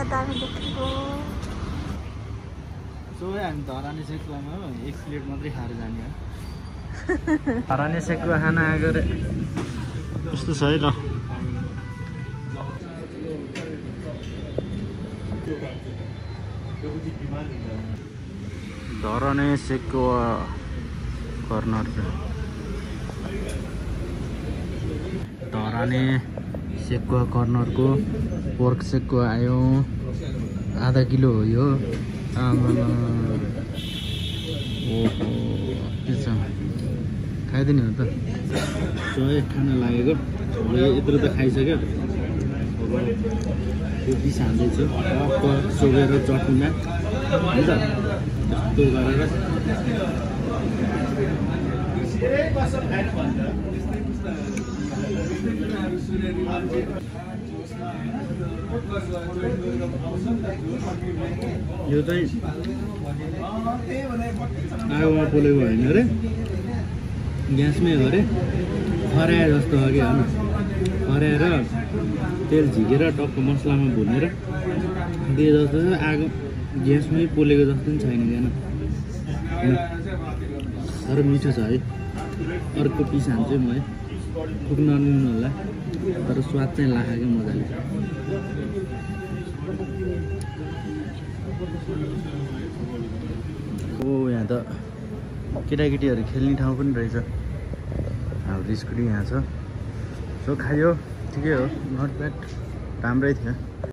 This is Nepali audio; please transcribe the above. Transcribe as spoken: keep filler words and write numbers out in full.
दामी देखेको सो हामी धराने सेकुवामा एक प्लेट मात्रै खाएर जाने हो धराने सेकुवा खाना आएको रे कस्तो छ है ल धराने सेकुवा कर्नर धराने सेकुवा कर्नरको पोर्क सेकुवा आयो आधा किलो हो यो ओहो के छ खाइदिने हो त सो खाना लागेको यत्रो त खाइसक्यो अब त्यो पिस हाल्दैछु सोगेर चटनीमा हुन्छ त्यस्तो गरेर यो चाहिँ आगोमा पोलेको होइन अरे ग्यासमै हो अरे खराए जस्तो हो कि होइन खराएर तेल झिकेर टक्क मसलामा भुनेर दिए जस्तो आगो ग्यासमै पोलेको जस्तो पनि छैन क्या तर मिठो छ है अर्को पिस हान्छु म है पुग्न नलिनु होला तर स्वाद चाहिँ लाग्यो क्या मजाले ओ यहाँ त केटाकेटीहरू खेल्ने ठाउँ पनि रहेछ हाम्रो स्कुटी यहाँ छ सो खायो ठिकै हो नट ब्याड राम्रै थियो